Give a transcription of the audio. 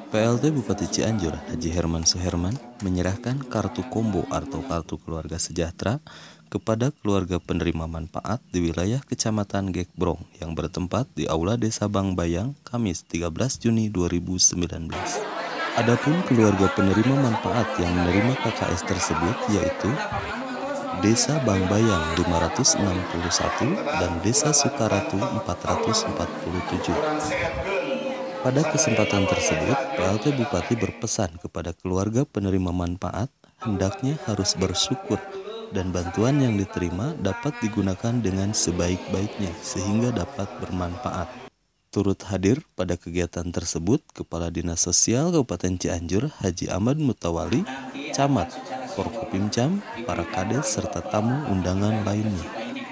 PLT Bupati Cianjur, Haji Herman Suherman, menyerahkan kartu kombo atau kartu keluarga sejahtera kepada keluarga penerima manfaat di wilayah Kecamatan Gekbrong yang bertempat di Aula Desa Bangbayang, Kamis 13 Juni 2019. Adapun keluarga penerima manfaat yang menerima KKS tersebut yaitu Desa Bangbayang 561 dan Desa Sukaratu 447. Pada kesempatan tersebut, PLT Bupati berpesan kepada keluarga penerima manfaat hendaknya harus bersyukur dan bantuan yang diterima dapat digunakan dengan sebaik-baiknya sehingga dapat bermanfaat. Turut hadir pada kegiatan tersebut Kepala Dinas Sosial Kabupaten Cianjur Haji Ahmad Mutawali, Camat, Forkopimcam, para kades serta tamu undangan lainnya.